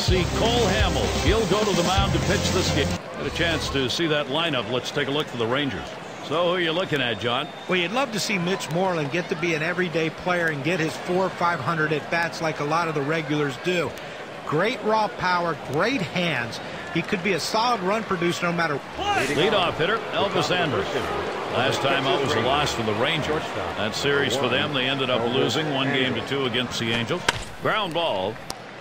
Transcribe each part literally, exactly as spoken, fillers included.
see Cole Hamels. He'll go to the mound to pitch this game. Get a chance to see that lineup. Let's take a look for the Rangers. So who are you looking at, John? Well, you'd love to see Mitch Moreland get to be an everyday player and get his four or five hundred at bats like a lot of the regulars do. Great raw power, great hands. He could be a solid run producer no matter what. Leadoff hitter Elvis Andrus. Last time out was a loss for the Rangers. That series for them, they ended up losing one game to two against the Angels. Ground ball.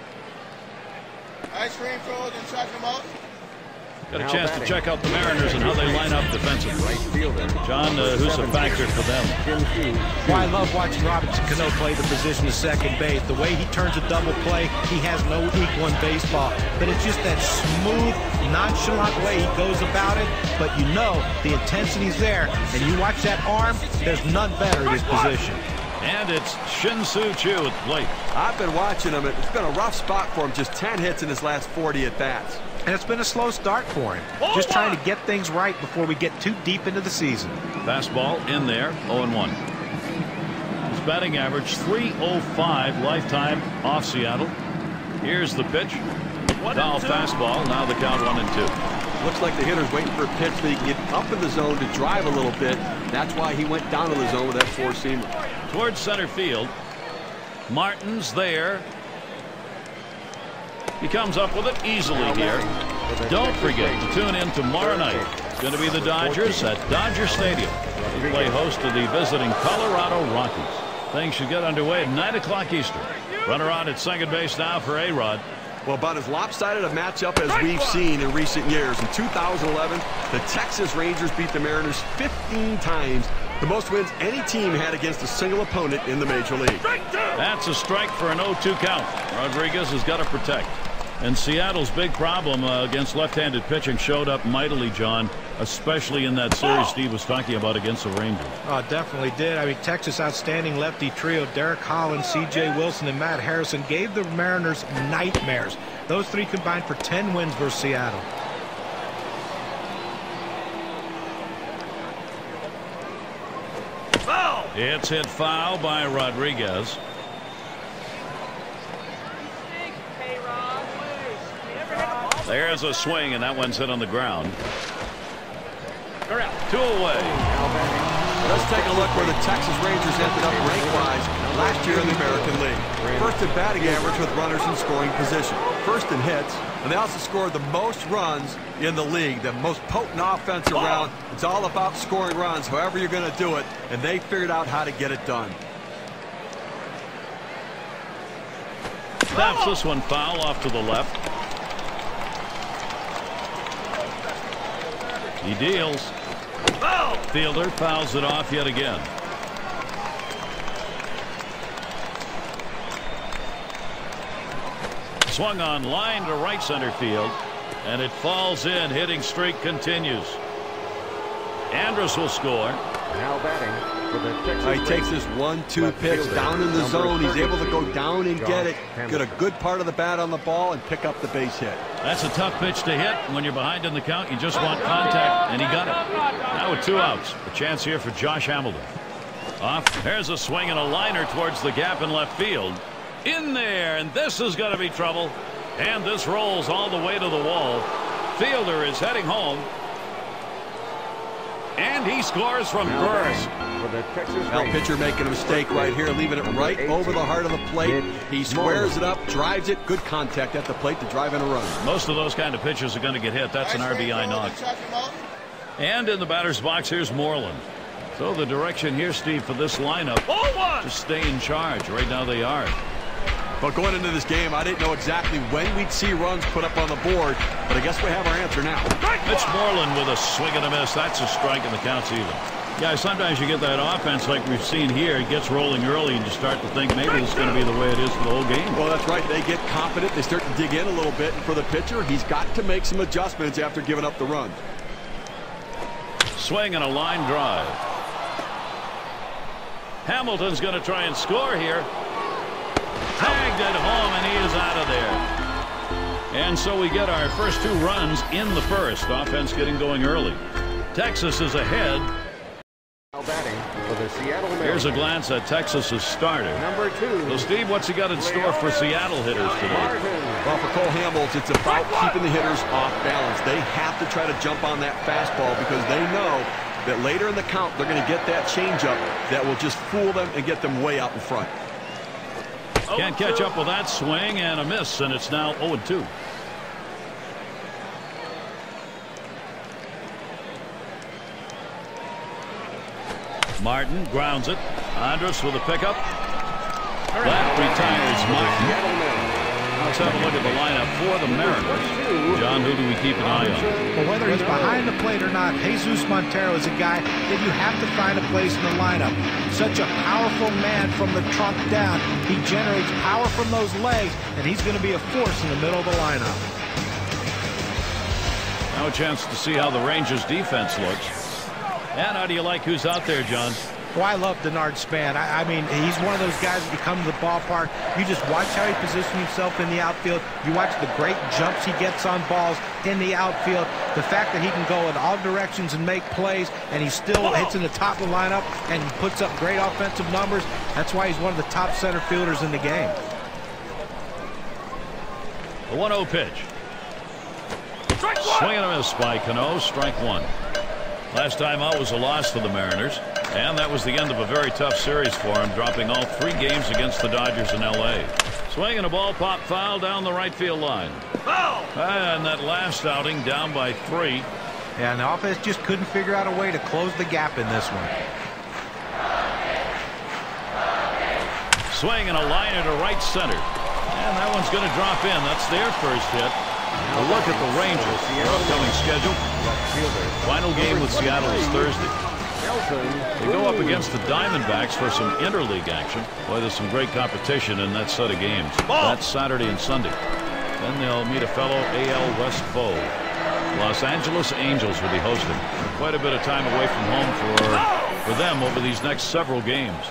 Ice cream froze and check them out. Got a chance to check out the Mariners and how they line up defensively. John, uh, who's a factor for them? Well, I love watching Robinson Cano play the position of second base. The way he turns a double play, he has no equal in baseball. But it's just that smooth, nonchalant way he goes about it. But you know the intensity's there. And you watch that arm, there's none better in his position. And it's Shin-Soo Choo at the plate. I've been watching him. It's been a rough spot for him. Just ten hits in his last forty at-bats. And it's been a slow start for him. Just trying to get things right before we get too deep into the season. Fastball in there, oh and one. His batting average three oh five lifetime off Seattle. Here's the pitch. Foul fastball. Now the count one and two. Looks like the hitter's waiting for a pitch that he can get up in the zone to drive a little bit. That's why he went down to the zone with that four-seamer. Towards center field. Martin's there. He comes up with it easily here. Don't forget to tune in tomorrow night. It's going to be the Dodgers at Dodger Stadium. They play host to the visiting Colorado Rockies. Things should get underway at nine o'clock Eastern. Runner on at second base now for A-Rod. Well, about as lopsided a matchup as we've seen in recent years. In two thousand eleven, the Texas Rangers beat the Mariners fifteen times. The most wins any team had against a single opponent in the Major League. That's a strike for an oh two count. Rodriguez has got to protect. And Seattle's big problem uh, against left-handed pitching showed up mightily, John, especially in that series Steve was talking about against the Rangers. Oh, definitely did. I mean, Texas' outstanding lefty trio, Derek Holland, C J Wilson, and Matt Harrison, gave the Mariners nightmares. Those three combined for ten wins versus Seattle. Foul! It's hit foul by Rodriguez. There's a swing, and that one's hit on the ground. Two away. Let's take a look where the Texas Rangers ended up rank-wise last year in the American League. First in batting average with runners in scoring position. First in hits, and they also scored the most runs in the league. The most potent offense around. It's all about scoring runs, however you're going to do it, and they figured out how to get it done. Snaps this one foul off to the left. He deals. Foul. Fielder fouls it off yet again. Swung on line to right center field, and it falls in. Hitting streak continues. Andrus will score. Now batting for the Texas Uh, he takes this one two pitch down in the zone. He's able to go down and get it, get a good part of the bat on the ball, and pick up the base hit. That's a tough pitch to hit. When you're behind in the count, you just want contact, and he got it. Now with two outs, a chance here for Josh Hamilton. Off. There's a swing and a liner towards the gap in left field. In there, and this is going to be trouble. And this rolls all the way to the wall. Fielder is heading home. And he scores from first. Now pitcher making a mistake right here, leaving it right over the heart of the plate. He squares it up, drives it, good contact at the plate to drive in a run. Most of those kind of pitches are going to get hit. That's an R B I knock. And in the batter's box, here's Moreland. So the direction here, Steve, for this lineup, to stay in charge. Right now they are. But going into this game, I didn't know exactly when we'd see runs put up on the board, but I guess we have our answer now. Mitch Moreland with a swing and a miss. That's a strike, and the count's even. Yeah, sometimes you get that offense like we've seen here. It gets rolling early, and you start to think maybe this is going to be the way it is for the whole game. Well, that's right. They get confident. They start to dig in a little bit. And for the pitcher, he's got to make some adjustments after giving up the run. Swing and a line drive. Hamilton's going to try and score here. Tagged at home, and he is out of there. And so we get our first two runs in the first. Offense getting going early. Texas is ahead. Now batting for the Seattle Mariners. Here's a glance at Texas's starter. Number two. So, Steve, what's he got in store for Seattle hitters today? Well, for Cole Hamels, it's about keeping the hitters off balance. They have to try to jump on that fastball because they know that later in the count they're going to get that changeup that will just fool them and get them way out in front. Can't catch up with that swing, and a miss, and it's now oh and two. Martin grounds it. Andrus with a pickup. That retires Martin. Let's have a look at the lineup for the Mariners. John, who do we keep an eye on? Well, whether he's behind the plate or not, Jesus Montero is a guy that you have to find a place in the lineup. Such a powerful man from the trunk down. He generates power from those legs, and he's going to be a force in the middle of the lineup. Now a chance to see how the Rangers defense looks. And how do you like who's out there, John? Well, I love Denard Span. I, I mean, he's one of those guys that you come to the ballpark, you just watch how he positions himself in the outfield. You watch the great jumps he gets on balls in the outfield. The fact that he can go in all directions and make plays, and he still hits in the top of the lineup and puts up great offensive numbers. That's why he's one of the top center fielders in the game. The one oh pitch. Swing and a miss by Cano. Strike one. Last time out was a loss for the Mariners, and that was the end of a very tough series for him, dropping all three games against the Dodgers in L A. Swing and a ball pop foul down the right field line. And that last outing down by three. Yeah, and the offense just couldn't figure out a way to close the gap in this one. Swing and a liner to right center. And that one's going to drop in. That's their first hit. A look at the Rangers. Their upcoming schedule. Final game with Seattle is Thursday. They go up against the Diamondbacks for some interleague action. Boy, there's some great competition in that set of games. That's Saturday and Sunday. Then they'll meet a fellow A L West foe. Los Angeles Angels will be hosting. Quite a bit of time away from home for, for them over these next several games.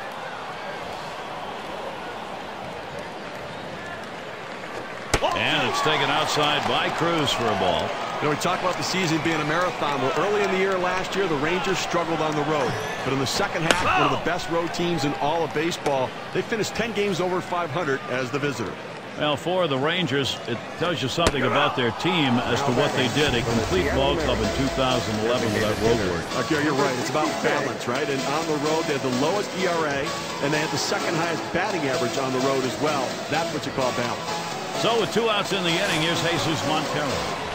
And it's taken outside by Cruz for a ball. You know, we talk about the season being a marathon. Well, early in the year last year, the Rangers struggled on the road. But in the second half, one of the best road teams in all of baseball. They finished ten games over five hundred as the visitor. Well, for the Rangers, it tells you something about their team as to what they did. A complete ball club in two thousand eleven with that road work. Okay, you're right. It's about balance, right? And on the road, they had the lowest E R A, and they had the second highest batting average on the road as well. That's what you call balance. So with two outs in the inning, here's Jesus Montero.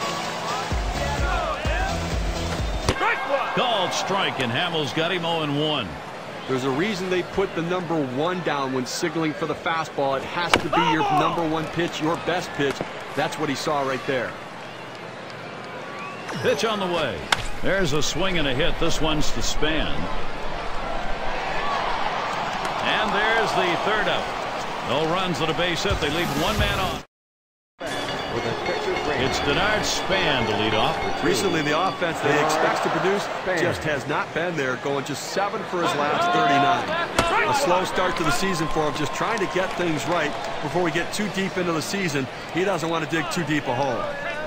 Called strike, and Hamels got him oh and one. There's a reason they put the number one down when signaling for the fastball. It has to be your number one pitch, your best pitch. That's what he saw right there. Pitch on the way. There's a swing and a hit. This one's to Span. And there's the third out. No runs at a base hit. They leave one man on. It's Denard Span to lead off. Recently, the offense that he expects to produce just has not been there, going just seven for his last thirty-nine. A slow start to the season for him, just trying to get things right before we get too deep into the season. He doesn't want to dig too deep a hole.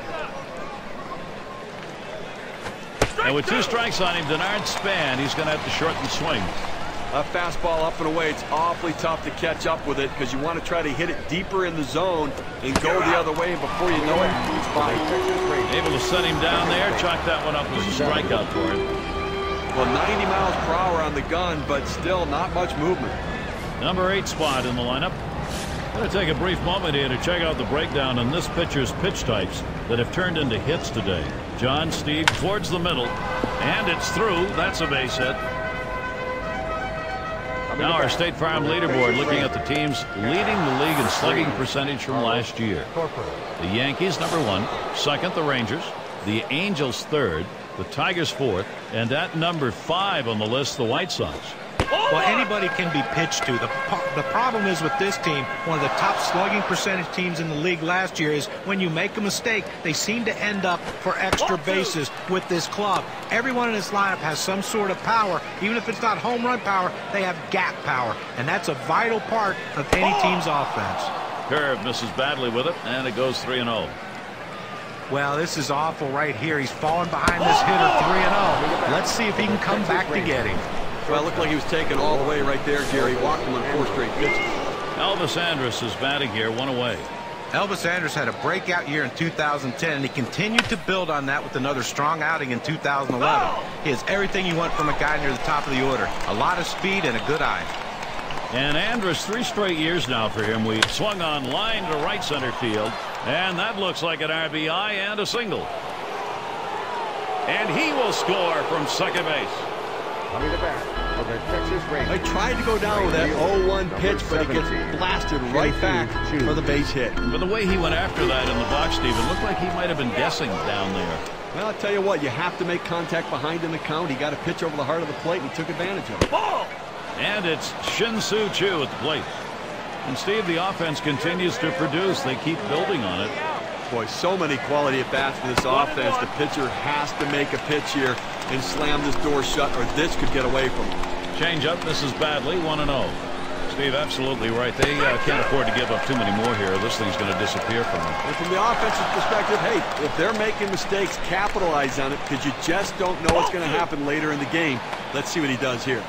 And with two strikes on him, Denard Span, he's going to have to shorten swing. A fastball up and away, it's awfully tough to catch up with it because you want to try to hit it deeper in the zone and go the other way, and before you know it, it's by. Able to set him down there, chalk that one up as a strikeout for him. Well, ninety miles per hour on the gun, but still not much movement. Number eight spot in the lineup. Going to take a brief moment here to check out the breakdown on this pitcher's pitch types that have turned into hits today. John, Steve, towards the middle, and it's through. That's a base hit. Now our State Farm leaderboard, looking at the teams leading the league in slugging percentage from last year. The Yankees number one, second the Rangers, the Angels third, the Tigers fourth, and at number five on the list, the White Sox. Well, anybody can be pitched to. The, the problem is with this team, one of the top slugging percentage teams in the league last year, is when you make a mistake, they seem to end up for extra bases with this club. Everyone in this lineup has some sort of power. Even if it's not home run power, they have gap power, and that's a vital part of any team's offense. Curve misses badly with it, and it goes three and oh. Well, this is awful right here. He's falling behind this hitter three and oh. Let's see if he can come back to get him. Well, it looked like he was taken all the way right there, Jerry. Walked him on four straight pitches. Elvis Andrus is batting here, one away. Elvis Andrus had a breakout year in two thousand ten, and he continued to build on that with another strong outing in two thousand eleven. He has everything you want from a guy near the top of the order. A lot of speed and a good eye. And Andrus, three straight years now for him. We swung on line to right center field, and that looks like an R B I and a single. And he will score from second base. Coming to bat for the Texas Rangers. They tried to go down with that oh one pitch, but he gets blasted right back for the base hit. But the way he went after that in the box, Steve, it looked like he might have been guessing down there. Well, I'll tell you what, you have to make contact behind in the count. He got a pitch over the heart of the plate, and he took advantage of it. Ball! And it's Shin-Soo Choo at the plate. And, Steve, the offense continues to produce. They keep building on it. Boy, so many quality at-bats for this offense. The pitcher has to make a pitch here and slam this door shut, or this could get away from him. Change up, this is badly, one and oh. Steve, absolutely right. They uh, can't afford to give up too many more here. This thing's going to disappear from them. And from the offensive perspective, hey, if they're making mistakes, capitalize on it, because you just don't know what's going to happen later in the game. Let's see what he does here.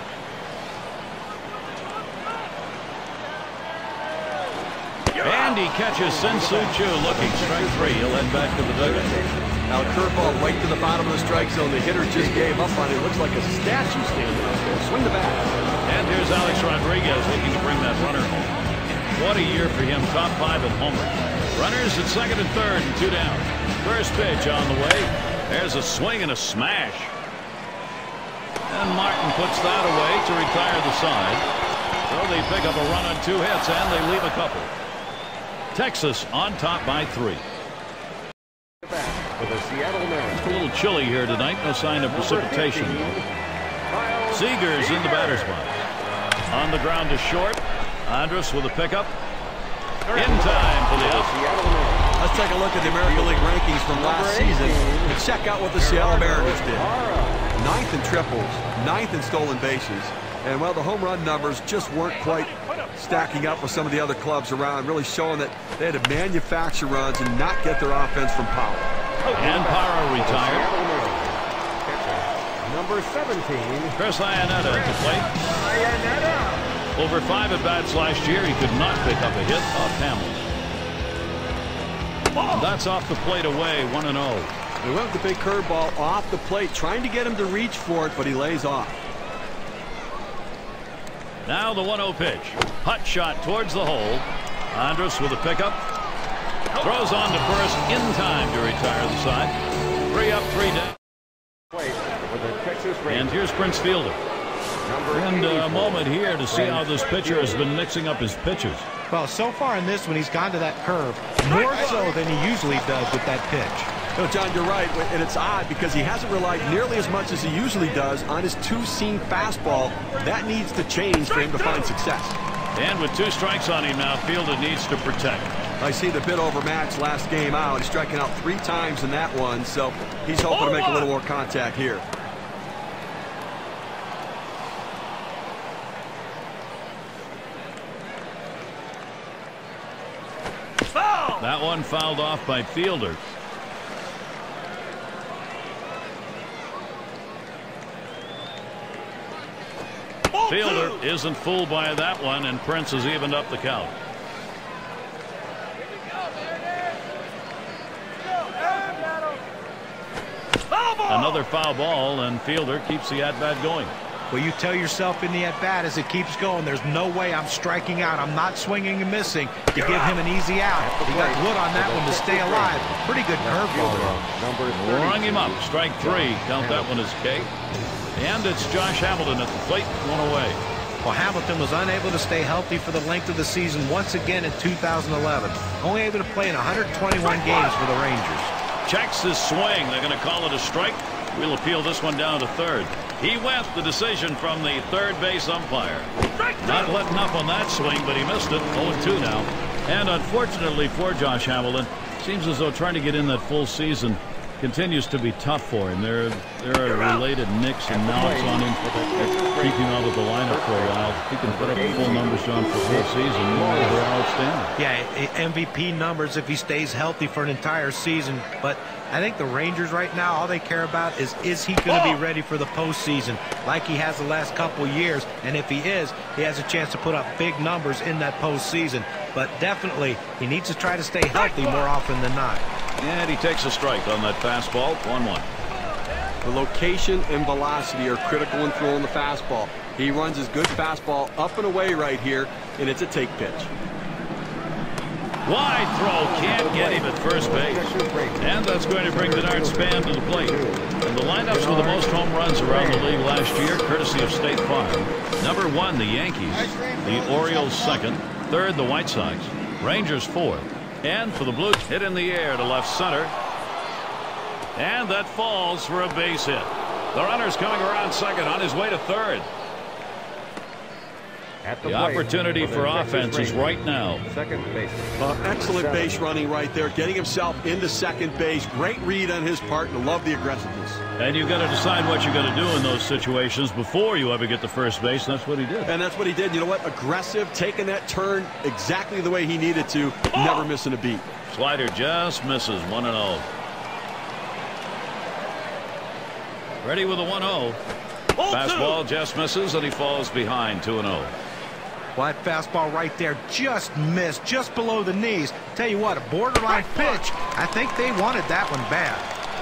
And he catches Shin-Soo Choo looking strike three. He'll head back to the dugout. Now a curveball right to the bottom of the strike zone. The hitter just gave up on it. Looks like a statue standing out there. Swing the bat. And here's Alex Rodriguez looking to bring that runner home. What a year for him. Top five at homer. Runners at second and third and two down. First pitch on the way. There's a swing and a smash. And Martin puts that away to retire the side. So they pick up a run on two hits and they leave a couple. Texas on top by three. For the Seattle Mariners. It's a little chilly here tonight. No sign of precipitation. Seager's in the batter's box. On the ground to short. Andrus with a pickup. In time for the out. Let's take a look at the American League rankings from last season and check out what the Seattle Mariners did. Ninth in triples, ninth in stolen bases. And, well, the home run numbers just weren't quite stacking up with some of the other clubs around, really showing that they had to manufacture runs and not get their offense from power. And Parra retired. Number seventeen. Chris Iannetta at the plate. Over five at-bats last year, he could not pick up a hit off Hamels. That's off the plate away, one and oh. They went with the big curveball off the plate, trying to get him to reach for it, but he lays off. Now the one oh pitch. Hot shot towards the hole. Andrus with a pickup. Throws on to first in time to retire the side. Three up, three down. And here's Prince Fielder. And a moment here to see how this pitcher has been mixing up his pitches. Well, so far in this one, he's gone to that curve more so than he usually does with that pitch. No, John, you're right, and it's odd because he hasn't relied nearly as much as he usually does on his two-seam fastball. That needs to change for him to find success. And with two strikes on him now, Fielder needs to protect. I see the bit overmatched last game out. He's striking out three times in that one, so he's hoping to make a little more contact here. That one fouled off by Fielder. Fielder isn't fooled by that one, and Prince has evened up the count. Another foul ball, and Fielder keeps the at-bat going. Well, you tell yourself in the at-bat as it keeps going, there's no way I'm striking out. I'm not swinging and missing. You give him an easy out. He got wood on that one to stay alive. Pretty good curveball. Rung him up. Strike three. Count that one as K. And it's Josh Hamilton at the plate, one away. Well, Hamilton was unable to stay healthy for the length of the season once again in two thousand eleven. Only able to play in one hundred twenty-one games for the Rangers. Checks his swing. They're going to call it a strike. We'll appeal this one down to third. He went the decision from the third base umpire. Not letting up on that swing, but he missed it. oh two now. And unfortunately for Josh Hamilton, seems as though trying to get in that full season continues to be tough for him. There, there are related nicks and knocks on him. Keep him out of the lineup for a while. He can put up full numbers, John, for full season. They're outstanding. Yeah, M V P numbers if he stays healthy for an entire season. But I think the Rangers right now, all they care about is, is he going to be ready for the postseason like he has the last couple years? And if he is, he has a chance to put up big numbers in that postseason. But definitely, he needs to try to stay healthy more often than not. And he takes a strike on that fastball. one one. The location and velocity are critical in throwing the fastball. He runs his good fastball up and away right here, and it's a take pitch. Wide throw, can't get him at first base. And that's going to bring Denard Span to the plate. And the lineups with the most home runs around the league last year, courtesy of State Farm. Number one, the Yankees. The Orioles second. Third, the White Sox. Rangers fourth. And for the Blues, hit in the air to left center. And that falls for a base hit. The runner's coming around second on his way to third. At the, The plate, opportunity for offense is right now. Second base. Uh, excellent base running right there, getting himself into second base. Great read on his part, and love the aggressiveness. And you've got to decide what you're going to do in those situations before you ever get to first base. And that's what he did. And that's what he did. You know what? Aggressive, taking that turn exactly the way he needed to, never missing a beat. Slider just misses. one and oh. Ready with a one oh. Fastball just misses, and he falls behind two and oh. Well, that fastball right there just missed, just below the knees. Tell you what, a borderline pitch. I think they wanted that one bad.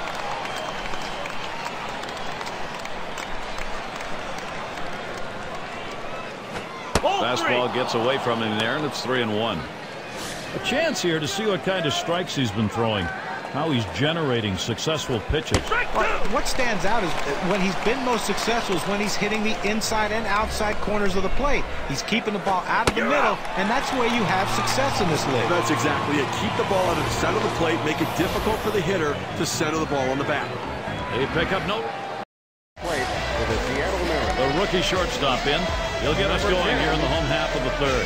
Fastball gets away from him there, and it's three and one. A chance here to see what kind of strikes he's been throwing. How he's generating successful pitches. Well, what stands out is when he's been most successful is when he's hitting the inside and outside corners of the plate. He's keeping the ball out of the middle, and that's the way you have success in this league. That's exactly it. Keep the ball out of the center of the plate, make it difficult for the hitter to center the ball on the bat. They pick up no. Plate for the Seattle Mariners. The rookie shortstop in. He'll get us going here in the home half of the third.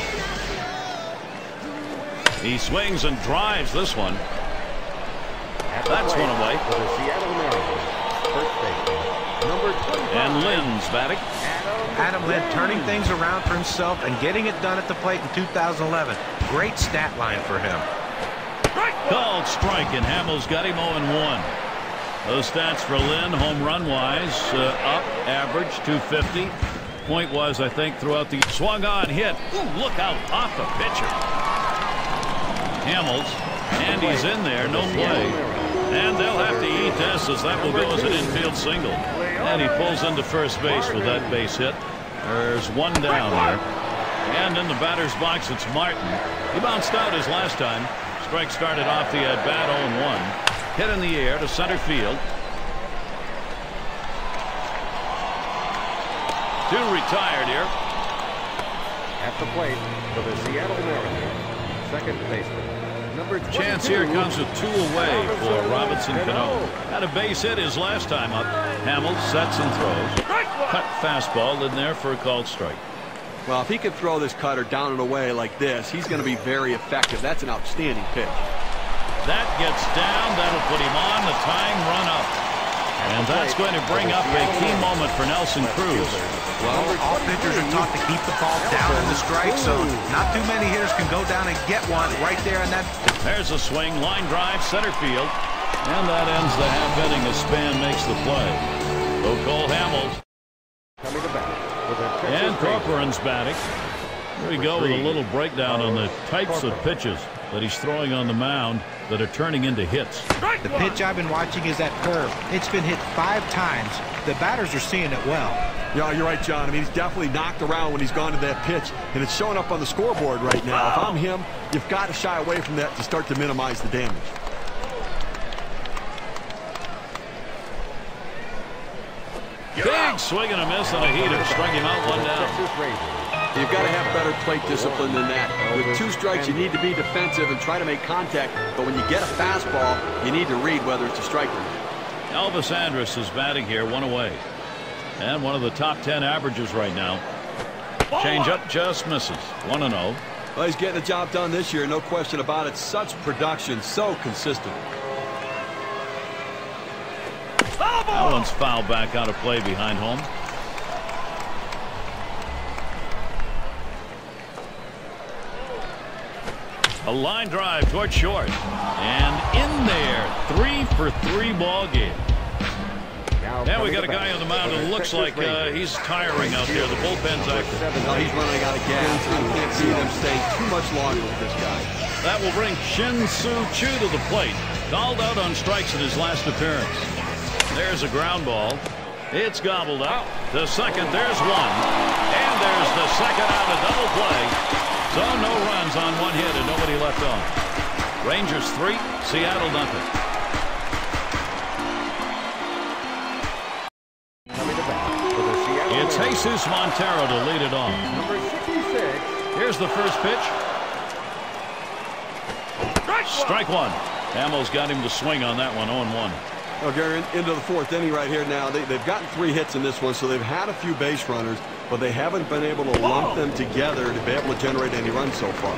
He swings and drives this one. That's one away. For the Seattle Mariners. First baseman, number twenty-five. And Lynn's batting. Adam Lynn turning things around for himself and getting it done at the plate in two thousand eleven. Great stat line for him. Called strike, and Hamels got him oh and one. Those stats for Lynn, home run wise, uh, up, average, two fifty. Point was, I think, throughout the swung on hit. Ooh, look out off the pitcher. Hamels, and he's in there, no play. And they'll have to eat this, as that will go as an infield single. And he pulls into first base with that base hit. There's one down there. And in the batter's box, it's Martin. He bounced out his last time. Strike started off the at-bat oh and one. Hit in the air to center field. Two retired here. At the plate for the Seattle Mariners. Second baseman. Number Chance here comes with two away for Robinson Cano. Had a base hit his last time up. Hamels sets and throws. Cut fastball in there for a called strike. Well, if he can throw this cutter down and away like this, he's going to be very effective. That's an outstanding pitch. That gets down. That'll put him on the tying run up. And that's going to bring up a key moment for Nelson Cruz. Well, all pitchers are taught to keep the ball down in the strike zone. Not too many hitters can go down and get one right there in that. There's a swing, line drive, center field. And that ends the half inning as Span makes the play. So Cole Hamels. Coming to bat with a Texas And Ranger. Corcoran's batting. Here we go with a little breakdown on the types of pitches that he's throwing on the mound that are turning into hits. The pitch I've been watching is that curve. It's been hit five times. The batters are seeing it well. Yeah, you're right, John. I mean, he's definitely knocked around when he's gone to that pitch, and it's showing up on the scoreboard right now. If I'm him, you've got to shy away from that to start to minimize the damage. Big swing and a miss on a heater. Struck him out one down. Texas Rangers. You've got to have better plate discipline than that. With two strikes, you need to be defensive and try to make contact. But when you get a fastball, you need to read whether it's a strike or not. Elvis Andrus is batting here, one away. And one of the top ten averages right now. Change up just misses. one and oh. Well, he's getting the job done this year, no question about it. Such production, so consistent. That one's fouled back out of play behind home. A line drive toward short. And in there. Three for three ball game. And we got a guy on the mound who looks like uh, he's tiring out there. The bullpen's active. Well, he's running out of gas. I can't see them staying too much longer with this guy. That will bring Shin-Soo Choo to the plate. Called out on strikes in his last appearance. There's a ground ball. It's gobbled up. The second, there's one. And there's the second out of double play. So no runs on one hit and nobody left on. Rangers three, Seattle nothing. It's Jesus Montero to lead it off. Number sixty-six. Here's the first pitch. Strike one. Hamels got him to swing on that one. oh and one. Well, Gary, into the fourth inning right here now. They, they've gotten three hits in this one, so they've had a few base runners, but they haven't been able to lump them together to be able to generate any runs so far.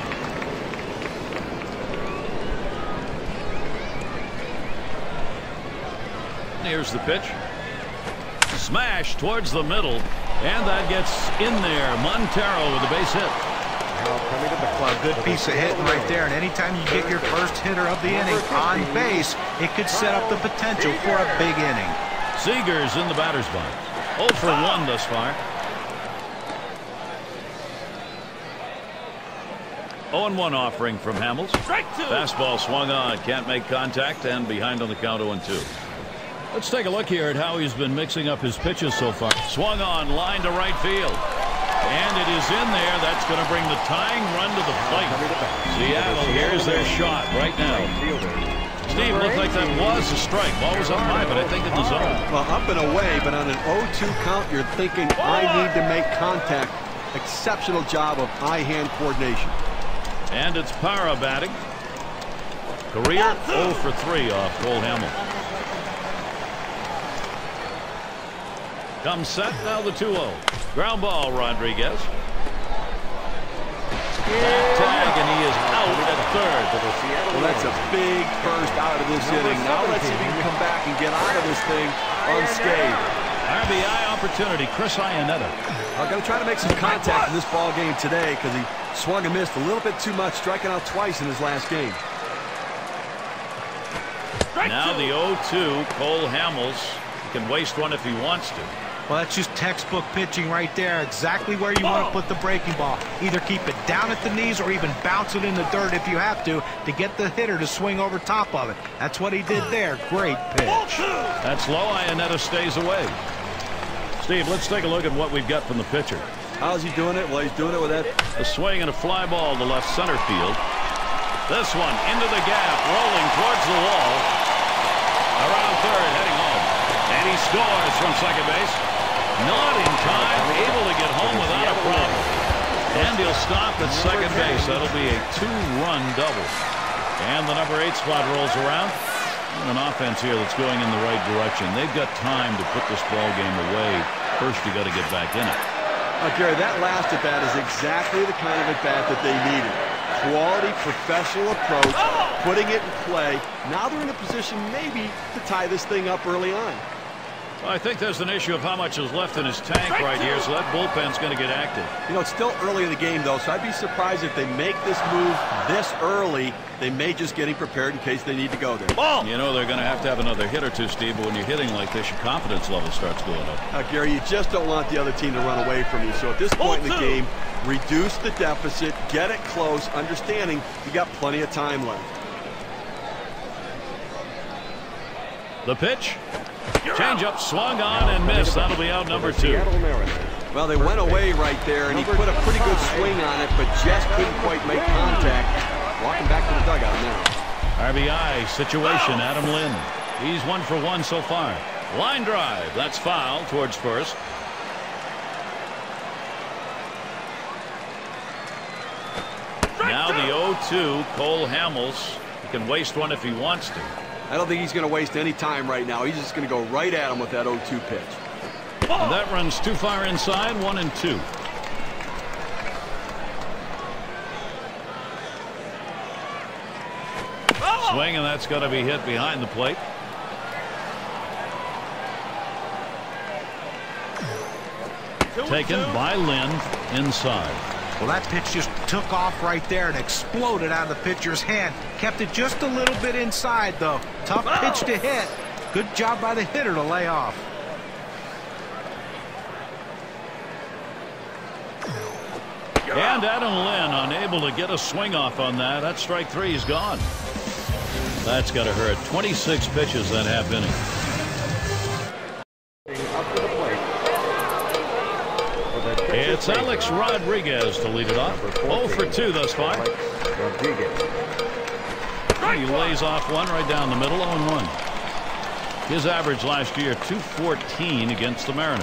Here's the pitch. Smash towards the middle, and that gets in there. Montero with a base hit. Well, a good piece of hitting right there, and anytime you get your first hitter of the inning on base, it could set up the potential for a big inning. Seager's in the batter's box. oh for one thus far. oh and one offering from Hamels. Fastball swung on, can't make contact, and behind on the count. oh and two. Let's take a look here at how he's been mixing up his pitches so far. Swung on, line to right field. And it is in there. That's going to bring the tying run to the plate. Seattle, here's their shot right now. Steve, looked like that was a strike. Ball was up high, but I think in the zone. Well, up and away, but on an oh two count, you're thinking, I need to make contact. Exceptional job of eye-hand coordination. And it's Parra batting. Career oh for three off Cole Hamels. Comes set, now the two oh. Ground ball, Rodriguez. Back tag, and he is out at third. Well, that's a big first out of this inning. Now let's see if he can come back and get out of this thing unscathed. R B I opportunity, Chris Iannetta. I'm going to try to make some contact in this ball game today because he swung and missed a little bit too much, striking out twice in his last game. Now the oh two, Cole Hamels. He can waste one if he wants to. Well, that's just textbook pitching right there. Exactly where you want to put the breaking ball. Either keep it down at the knees or even bounce it in the dirt if you have to, to get the hitter to swing over top of it. That's what he did there. Great pitch. That's low. Iannetta stays away. Steve, let's take a look at what we've got from the pitcher. How's he doing it? Well, he's doing it with that. A swing and a fly ball to left center field. This one into the gap, rolling towards the wall. Around third, heading home. And he scores from second base. Not in time, able to get home without a problem. And he'll stop at second base. That'll be a two-run double. And the number eight spot rolls around. An offense here that's going in the right direction. They've got time to put this ball game away. First, you got to get back in it. Uh, Gary, that last at-bat is exactly the kind of at-bat that they needed. Quality, professional approach, putting it in play. Now they're in a position maybe to tie this thing up early on. Well, I think there's an issue of how much is left in his tank right here, so that bullpen's going to get active. You know, it's still early in the game, though, so I'd be surprised if they make this move this early. They may just get him prepared in case they need to go there. Ball. You know, they're going to have to have another hit or two, Steve, but when you're hitting like this, your confidence level starts going up. Uh, Gary, you just don't want the other team to run away from you. So at this point in the game, reduce the deficit, get it close, understanding you got plenty of time left. The pitch. Change-up swung on and missed. That'll be out number two. Well, they went away right there, and he put a pretty good swing on it, but just couldn't quite make contact. Walking back to the dugout now. R B I situation, Adam Lynn. He's one for one so far. Line drive. That's foul towards first. Now the oh two, Cole Hamels. He can waste one if he wants to. I don't think he's going to waste any time right now. He's just going to go right at him with that oh two pitch. And that runs too far inside, one and two. Swing, and that's going to be hit behind the plate. taken by Lynn inside. Well, that pitch just took off right there and exploded out of the pitcher's hand. Kept it just a little bit inside, though. Tough pitch to hit. Good job by the hitter to lay off. And Adam Lynn unable to get a swing off on that. That strike three is gone. That's got to hurt. twenty-six pitches that half inning. Up to the plate. It's Alex Rodriguez to lead it off. oh for two thus far. Rodriguez. He lays off one right down the middle. oh and one. His average last year, two fourteen against the Mariners.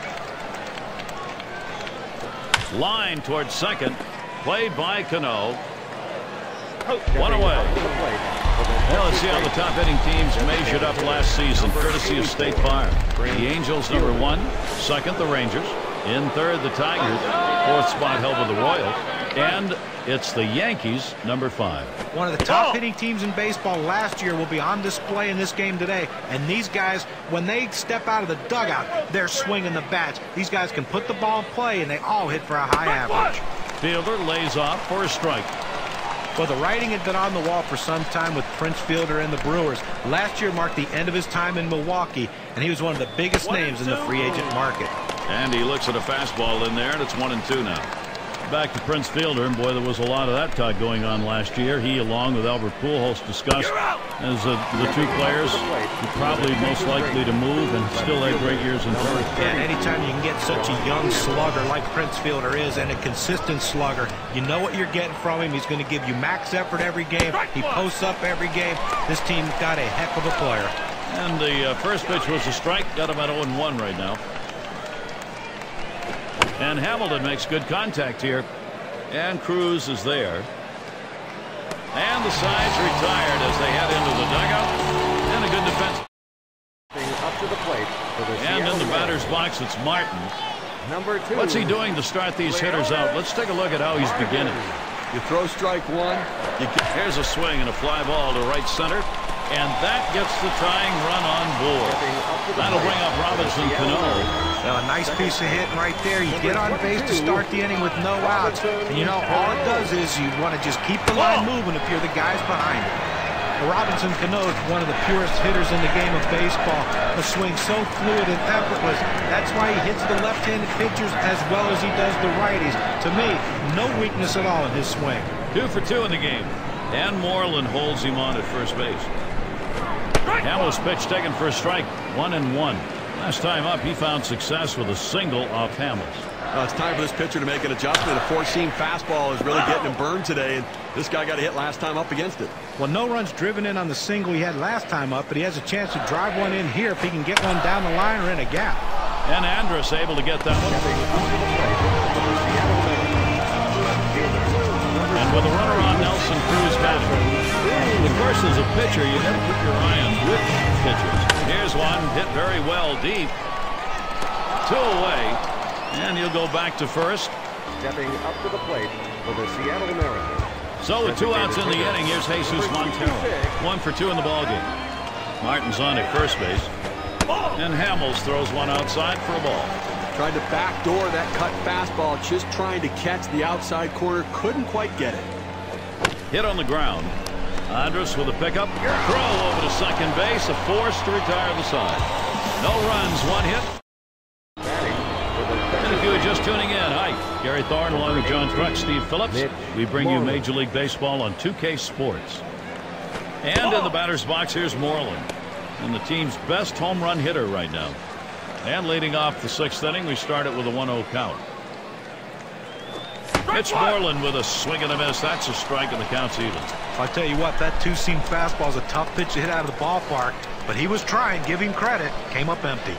Line towards second. Played by Cano. One away. Well, let's see how the top hitting teams measured up last season, courtesy of State Farm. The Angels, number one. Second, the Rangers. In third, the Tigers. Fourth spot held by the Royals. And it's the Yankees, number five. One of the top hitting teams in baseball last year will be on display in this game today. And these guys, when they step out of the dugout, they're swinging the bats. These guys can put the ball in play, and they all hit for a high average. Fielder lays off for a strike. Well, the writing had been on the wall for some time with Prince Fielder and the Brewers. Last year marked the end of his time in Milwaukee, and he was one of the biggest names in the free agent market. And he looks at a fastball in there, and it's one and two now. Back to Prince Fielder, and boy, there was a lot of that talk going on last year. He, along with Albert Pujols, discussed as uh, the two players who probably most likely to move and still had great years in front. Yeah, anytime you can get such a young slugger like Prince Fielder is, and a consistent slugger, you know what you're getting from him. He's going to give you max effort every game. He posts up every game. This team got a heck of a player. And the uh, first pitch was a strike. Got him at oh and one right now. And Hamilton makes good contact here. And Cruz is there. And the sides retired as they head into the dugout. And a good defense. Up to the plate for the and in the batter's box, it's Martin. Number two. What's he doing to start these hitters out? Let's take a look at how he's beginning. You throw strike one. You get Here's a swing and a fly ball to right center. And that gets the tying run on board. That'll bring up Robinson Cano. Well, a nice piece of hitting right there. You get on base to start the inning with no outs. And you know, all it does is you want to just keep the line moving if you're the guys behind it. Robinson Cano is one of the purest hitters in the game of baseball. A swing so fluid and effortless. That's why he hits the left-handed pitchers as well as he does the righties. To me, no weakness at all in his swing. Two for two in the game. And Moreland holds him on at first base. Hamels pitch taken for a strike. One and one. Last time up, he found success with a single off Hamels. Well, it's time for this pitcher to make an adjustment. A four-seam fastball is really getting him burned today, and this guy got a hit last time up against it. Well, no runs driven in on the single he had last time up, but he has a chance to drive one in here if he can get one down the line or in a gap. And Andrus able to get that one. And with a runner on, Nelson Cruz batting. Of course, as a pitcher, you got to keep your eye on which pitches. Here's one hit very well deep. Two away. And he'll go back to first. Stepping up to the plate for the Seattle Mariners. So with two outs in the inning, here's Jesus Montero. One for two in the ballgame. Martin's on at first base. And Hamels throws one outside for a ball. Tried to backdoor that cut fastball, just trying to catch the outside corner. Couldn't quite get it. Hit on the ground. Andrus with a pickup. Throw over to second base. A force to retire the side. No runs, one hit. And if you are just tuning in, hi, Gary Thorne along with John Truck, Steve Phillips. We bring you Major League Baseball on two K Sports. And in the batter's box, here's Moreland. And the team's best home run hitter right now. And leading off the sixth inning, we start it with a one oh count. Mitch Moreland with a swing and a miss. That's a strike, and the count's even. I'll tell you what, that two-seam fastball is a tough pitch to hit out of the ballpark, but he was trying. Give him credit. Came up empty.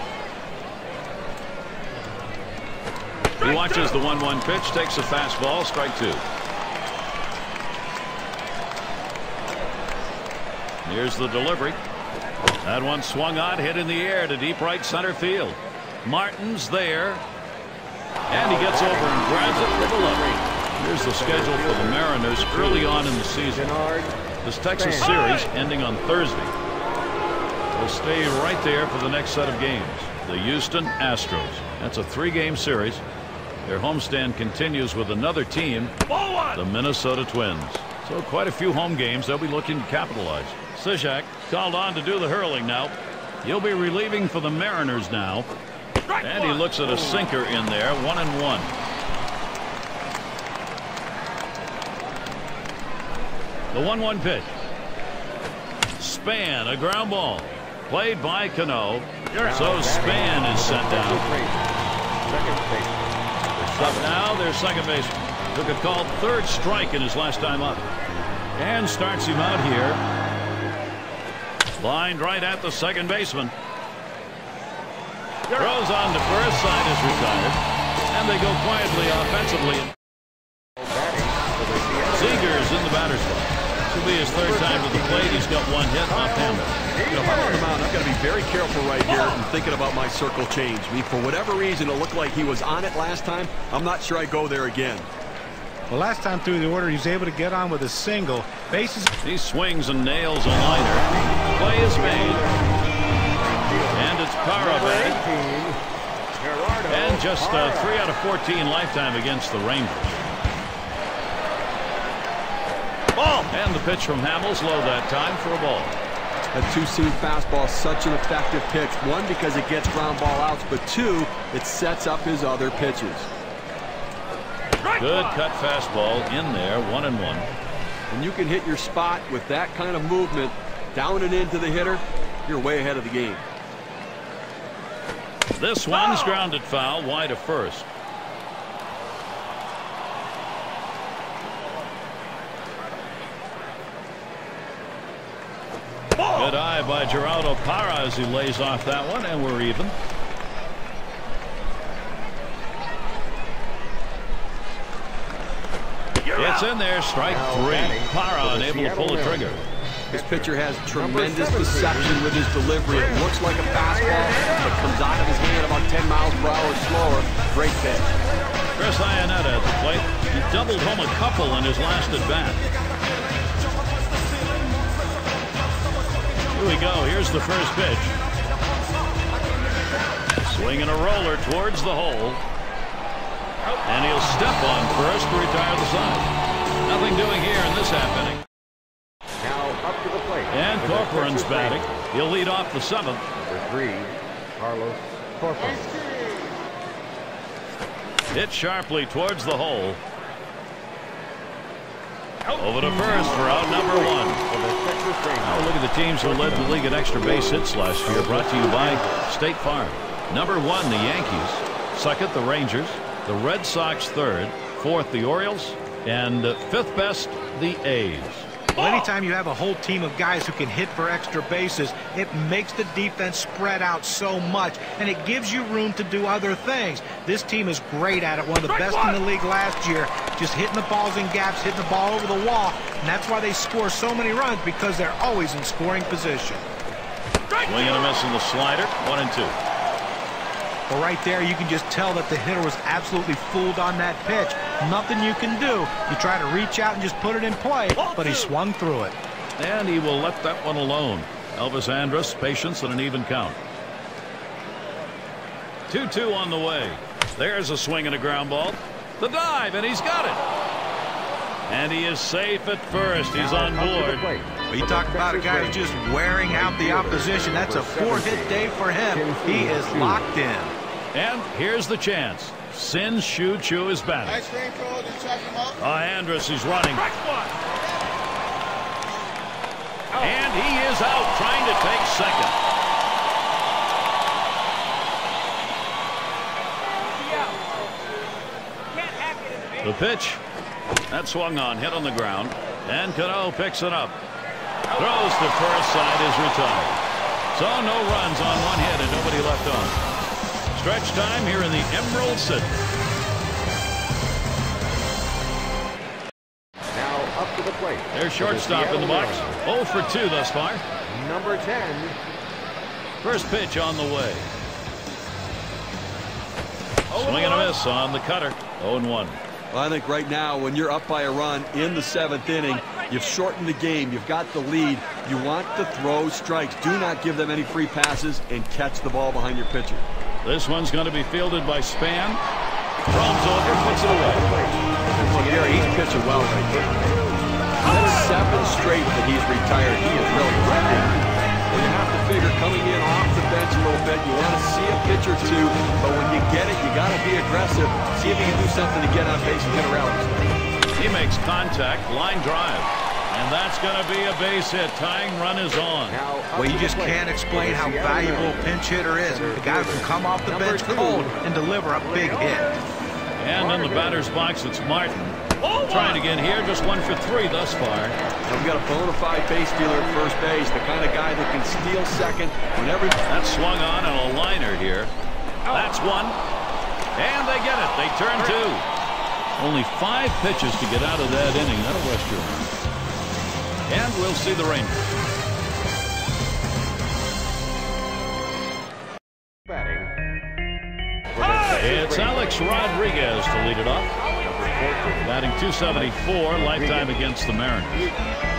He watches the one one pitch, takes a fastball, strike two. Here's the delivery. That one swung on, hit in the air to deep right center field. Martin's there. And he gets over and grabs it for the left. Here's the schedule for the Mariners early on in the season. This Texas series ending on Thursday. will stay right there for the next set of games. The Houston Astros. That's a three-game series. Their homestand continues with another team, the Minnesota Twins. So quite a few home games they'll be looking to capitalize. Cishek called on to do the hurling now. He'll be relieving for the Mariners now. And he looks at a sinker in there. One and one. The one one pitch. Span, a ground ball. Played by Cano. So Span is sent down. Up now, their second baseman. Took a called third strike in his last time up. And starts him out here. Lined right at the second baseman. Throws on to first, side is retired. And they go quietly offensively. Seager's in the batter's box. This will be his third time to the plate. He's got one hit off Hamlet. You know, if I'm on the mound, I've got to be very careful right here and thinking about my circle change. I mean, for whatever reason, it looked like he was on it last time. I'm not sure I go there again. Well, last time through the order, he was able to get on with a single. Bases. He swings and nails a liner. Play is made. And it's Parra batting. And just uh, three out of fourteen lifetime against the Rangers. Ball. And the pitch from Hamels low that time for a ball. That two-seam fastball, such an effective pitch. One, because it gets ground ball outs, but two, it sets up his other pitches. Good cut fastball in there, one and one. When you can hit your spot with that kind of movement, down and into the hitter, you're way ahead of the game. This one's grounded foul, wide of first. Good eye by Geraldo Parra as he lays off that one, and we're even. It's in there, strike three. Parra unable to pull the trigger. This pitcher has tremendous deception with his delivery. It looks like a fastball, but comes out of his hand about ten miles per hour slower. Great pitch. Chris Iannetta at the plate. He doubled home a couple in his last at bat. Here we go. Here's the first pitch. Swinging a roller towards the hole. And he'll step on first to retire the side. Nothing doing here in this half inning. Now up to the plate. And Corcoran's batting. He'll lead off the seventh. Number three, Carlos Corcoran. Hit sharply towards the hole. Over to first for out number one. Now look at the teams who led the league in extra base hits last year. Brought to you by State Farm. Number one, the Yankees. Second, the Rangers. The Red Sox third. Fourth, the Orioles. And fifth best, the A's. Well, anytime you have a whole team of guys who can hit for extra bases, it makes the defense spread out so much, and it gives you room to do other things. This team is great at it. One of the best in the league last year, just hitting the balls in gaps, hitting the ball over the wall, and that's why they score so many runs, because they're always in scoring position. Swing and a miss in the slider. One and two. Well, right there, you can just tell that the hitter was absolutely fooled on that pitch. Nothing you can do. You try to reach out and just put it in play, but he swung through it. And he will let that one alone. Elvis Andrus, patience and an even count. two two on the way. There's a swing and a ground ball. The dive, and he's got it. And he is safe at first. He's on board. Well, you talk about a guy who's just wearing out the opposition. That's a four-hit day for him. He is locked in. And here's the chance. Sin Shu Chu is batting. Nice rainfall, just check him out. Oh, Andrus, he's running. And he is out trying to take second. The pitch. That swung on, hit on the ground. And Cano picks it up. Throws to first, side is retired. So no runs on one hit and nobody left on. Stretch time here in the Emerald City. Now up to the plate. Their shortstop in the box. oh for two thus far. Number ten. First pitch on the way. Swing and a miss on the cutter. oh and one. Well, I think right now, when you're up by a run in the seventh inning, You've shortened the game. You've got the lead. You want to throw strikes. Do not give them any free passes and catch the ball behind your pitcher. This one's going to be fielded by Span. Drums over, puts it away. Well, Gary, he's pitching well right there. That's seven straight that he's retired. He is really ready. Well, you have to figure coming in off the bench a little bit, you want to see a pitch or two, but when you get it, you got to be aggressive. See if you can do something to get on base and hit a rally. He makes contact, line drive. And that's going to be a base hit. Tying run is on. Well, you just can't explain how valuable a pinch hitter is. The guy who can come off the bench cold and deliver a big hit. And in the batter's box, it's Martin. Trying again here, just one for three thus far. Now we've got a bona fide base stealer at first base, the kind of guy that can steal second whenever. That's swung on and a liner here. That's one. And they get it. They turn two. Only five pitches to get out of that inning. That'll rest your arm. And we'll see the Rangers. It's Alex Rodriguez to lead it off. Batting two seventy-four, lifetime against the Mariners.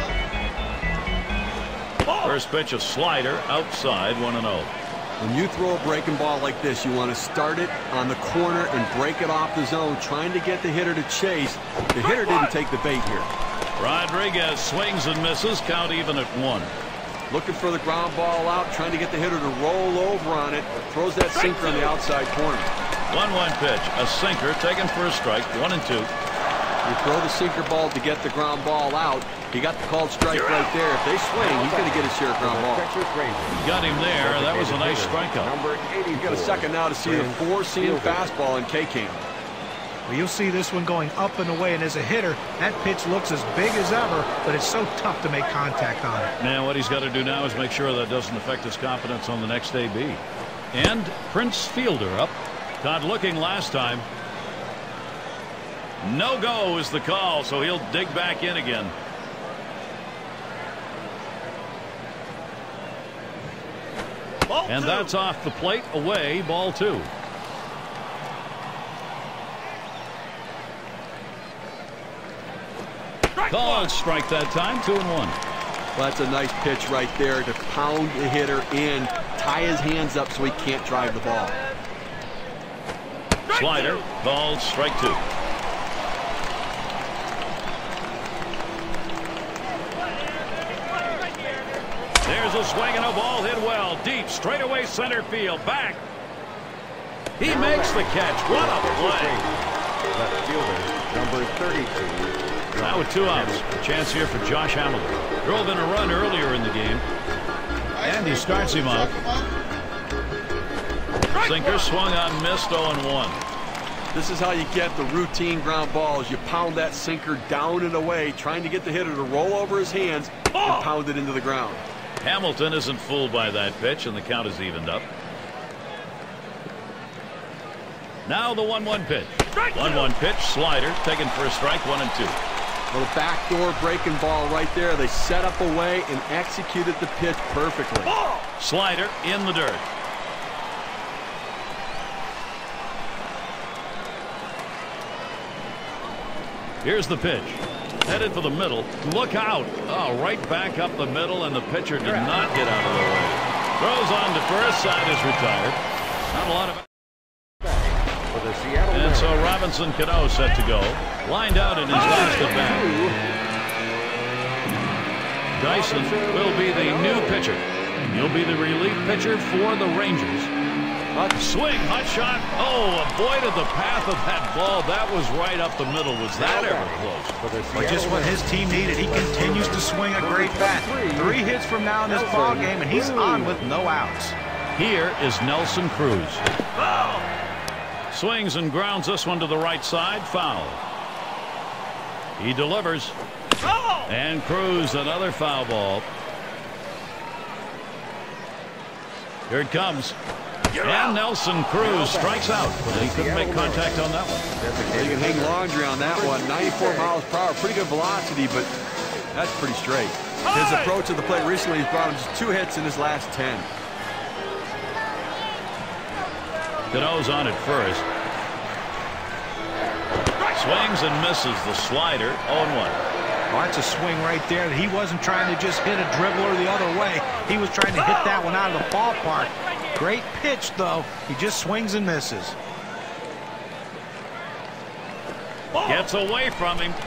First pitch, a slider outside, one and oh. When you throw a breaking ball like this, you want to start it on the corner and break it off the zone, trying to get the hitter to chase. The hitter didn't take the bait here. Rodriguez swings and misses, count even at one. Looking for the ground ball out, trying to get the hitter to roll over on it. Throws that sinker on the outside corner. one one pitch, a sinker taken for a strike, one and two. You throw the sinker ball to get the ground ball out. He got the called strike right there. If they swing, he's going to get his share of ground ball. Got him there. That was a nice strikeout. You've got a second now to see the four-seam fastball in K-King. Well, you'll see this one going up and away, and as a hitter, that pitch looks as big as ever, but it's so tough to make contact on it. Now, what he's got to do now is make sure that doesn't affect his confidence on the next A B. And Prince Fielder up. Not looking last time. No go is the call, so he'll dig back in again. Ball and two. That's off the plate, away, ball two. Called strike that time, two and one. Well, that's a nice pitch right there to pound the hitter in, tie his hands up so he can't drive the ball. Slider, called strike two. There's a swing and a ball hit well, deep, straightaway center field, back. He makes the catch. What a play! Left fielder, number thirty-two. Now with two outs, a chance here for Josh Hamilton. Drove in a run earlier in the game. And he starts him off. Sinker swung on, missed, oh and one. This is how you get the routine ground balls. You pound that sinker down and away, trying to get the hitter to roll over his hands and pound it into the ground. Hamilton isn't fooled by that pitch, and the count is evened up. Now the one one pitch. one one pitch, slider, taken for a strike, one and two. Well, the backdoor breaking ball right there. They set up a way and executed the pitch perfectly. Ball. Slider in the dirt. Here's the pitch. Headed for the middle. Look out. Oh, right back up the middle, and the pitcher did not get out of the way. Throws on to first, side is retired. Not a lot of... And so Robinson Cano set to go. Lined out in his last at bat. Dyson will be the new pitcher. He'll be the relief pitcher for the Rangers. Hot swing, hot shot. Oh, avoided the path of that ball. That was right up the middle. Was that ever close? Well, just what his team needed. He continues to swing a great bat. Three hits from now in this ball game, and he's on with no outs. Here is Nelson Cruz. Swings and grounds this one to the right side. Foul. He delivers. And Cruz, another foul ball. Here it comes. And Nelson Cruz strikes out. But he couldn't make contact on that one. You can hang laundry on that one. ninety-four miles per hour. Pretty good velocity, but that's pretty straight. His approach to the plate recently has brought him just two hits in his last ten. Cano's on at first. Swings and misses the slider. oh and one. Oh, that's a swing right there. He wasn't trying to just hit a dribbler the other way. He was trying to hit that one out of the ballpark. Great pitch, though. He just swings and misses. Gets away from him.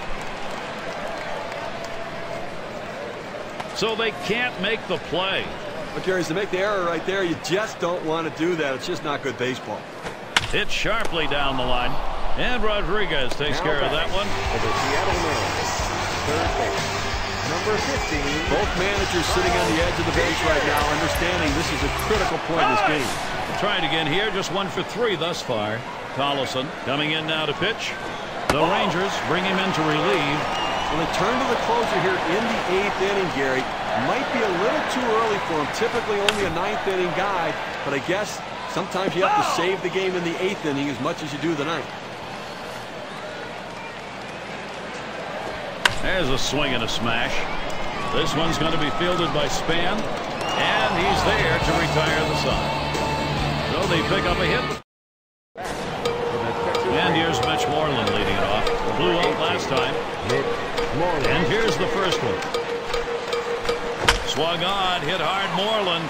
So they can't make the play. But, Jerry, to make the error right there, you just don't want to do that. It's just not good baseball. Hit sharply down the line. And Rodriguez takes Now care of that one. For the Seattle Mariners, third base, number fifteen. Both managers sitting on the edge of the bench right now, understanding this is a critical point in this game. Trying again here, just one for three thus far. Collison coming in now to pitch. The Rangers bring him in to relieve. When they turn to the closer here in the eighth inning, Gary, might be a little too early for him. Typically only a ninth inning guy, but I guess sometimes you have to save the game in the eighth inning as much as you do the ninth. There's a swing and a smash. This one's going to be fielded by Span, and he's there to retire the side. So they pick up a hit. And here's Mitch Moreland leading it off. Blew up last time. And here's the first one. Swung on, hit hard Moreland.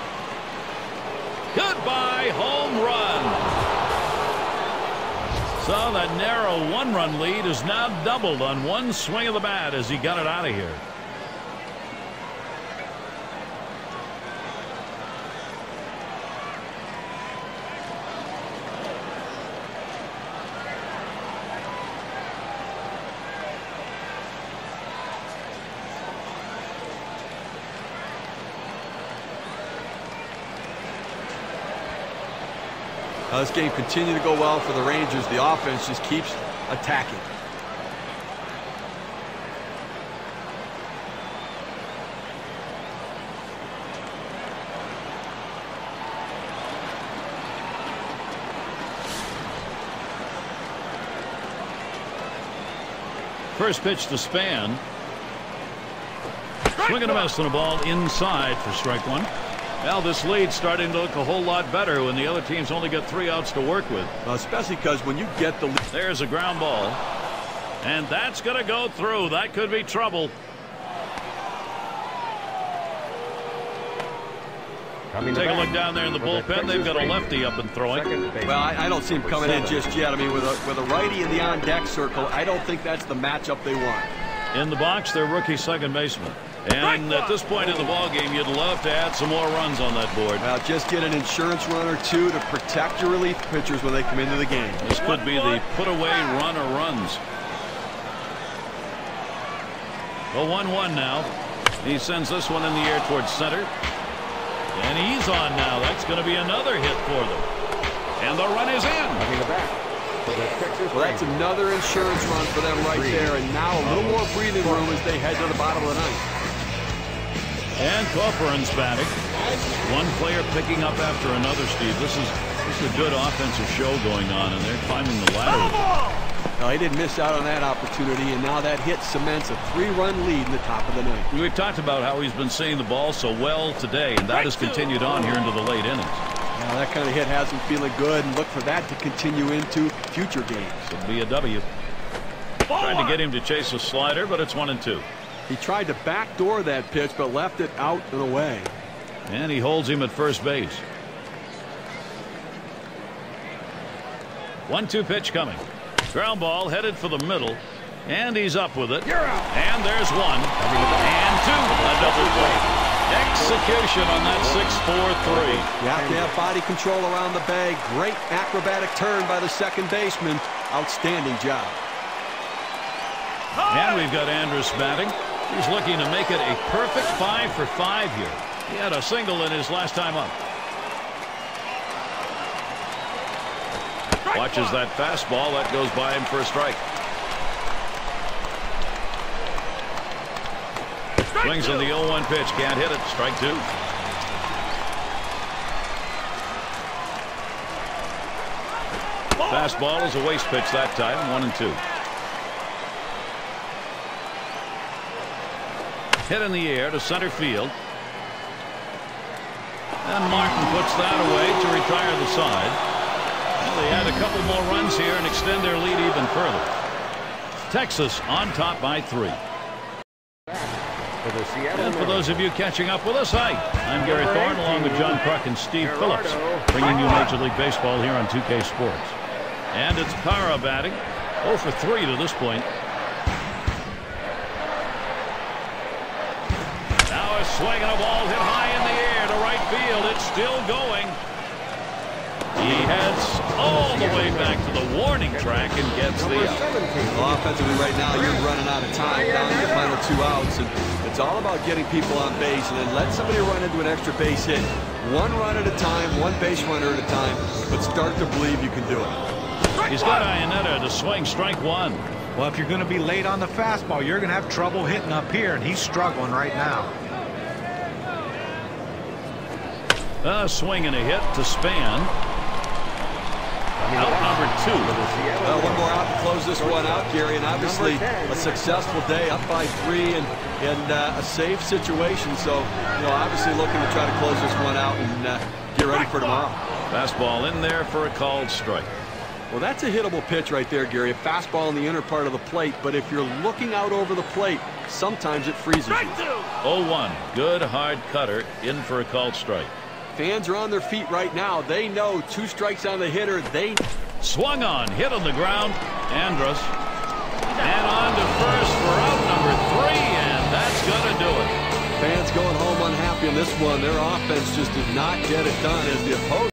Goodbye, home run. So that narrow one-run lead is now doubled on one swing of the bat as he got it out of here. Uh, this game continued to go well for the Rangers. The offense just keeps attacking. First pitch to Span. Swinging a miss on a ball inside for strike one. Well, this lead's starting to look a whole lot better when the other teams only get three outs to work with. Uh, especially because when you get the lead. There's a ground ball. And that's going to go through. That could be trouble. Take a look down there in the bullpen. They've got a lefty up and throwing. Well, I, I don't see him coming in just yet. I mean, with a, with a righty in the on-deck circle, I don't think that's the matchup they want. In the box, their rookie second baseman. And at this point in the ballgame, you'd love to add some more runs on that board. Well, just get an insurance run or two to protect your relief pitchers when they come into the game. This could be the put-away run or runs. The one one now. He sends this one in the air towards center. And he's on now. That's going to be another hit for them. And the run is in. Well, that's another insurance run for them right there. And now a little more breathing room as they head to the bottom of the ninth. And Corcoran's batting. One player picking up after another, Steve. This is, this is a good offensive show going on, and they're climbing the ladder. Well, he didn't miss out on that opportunity, and now that hit cements a three-run lead in the top of the ninth. We've talked about how he's been seeing the ball so well today, and that has continued on here into the late innings. Now that kind of hit has him feeling good, and look for that to continue into future games. It'll be a W. Trying to get him to chase a slider, but it's one and two. He tried to backdoor that pitch, but left it out and away. And he holds him at first base. one two pitch coming. Ground ball headed for the middle. And he's up with it. And there's one. And two. A double play. Execution on that six four three. You have to have body control around the bag. Great acrobatic turn by the second baseman. Outstanding job. And we've got Andrus batting. He's looking to make it a perfect five for five here. He had a single in his last time up. Watches that fastball. That goes by him for a strike. Swings on the oh one pitch. Can't hit it. Strike two. Fastball is a waste pitch that time. One and two. Hit in the air to center field. And Martin puts that away to retire the side. Well, they add a couple more runs here and extend their lead even further. Texas on top by three. For the Seattle And for those of you catching up with us, hi, I'm Gary Thorne along with John Kruk and Steve Phillips, bringing you Major League Baseball here on two K Sports. And it's Parra batting, oh for three to this point. Now a swing and a ball hit high in the air to right field. It's still going. He heads all the way back to the warning track and gets the out. Well, offensively right now, you're running out of time down to the final two outs. And it's all about getting people on base and then let somebody run into an extra base hit. One run at a time, one base runner at a time, but start to believe you can do it. He's got Iannetta to swing strike one. Well, if you're going to be late on the fastball, you're going to have trouble hitting up here, and he's struggling right now. A swing and a hit to Span. Out number two. Well, one more out to close this one out, Gary, and obviously a successful day, up by three, and, and uh, a safe situation. So, you know, obviously looking to try to close this one out and uh, get ready for tomorrow. Fastball in there for a called strike. Well, that's a hittable pitch right there, Gary. A fastball in the inner part of the plate, but if you're looking out over the plate, sometimes it freezes you. oh one. Good hard cutter in for a called strike. Fans are on their feet right now. They know two strikes on the hitter. They swung on, hit on the ground. Andrus. And on to first for out number three, and that's going to do it. Fans going home unhappy on this one. Their offense just did not get it done as the opposing